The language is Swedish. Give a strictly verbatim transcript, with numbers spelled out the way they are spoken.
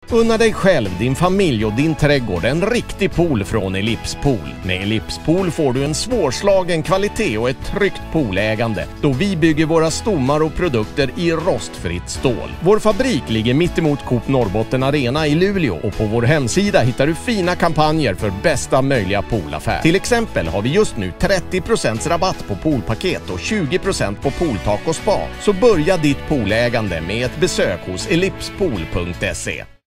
Unna dig själv, din familj och din trädgård en riktig pool från Ellipspool. Med Ellipspool får du en svårslagen kvalitet och ett tryggt poolägande, då vi bygger våra stommar och produkter i rostfritt stål. Vår fabrik ligger mitt emot Coop Norrbotten Arena i Luleå, och på vår hemsida hittar du fina kampanjer för bästa möjliga poolaffär. Till exempel har vi just nu trettio procent rabatt på poolpaket och tjugo procent på pooltak och spa. Så börja ditt poolägande med ett besök hos ellipspool punkt se.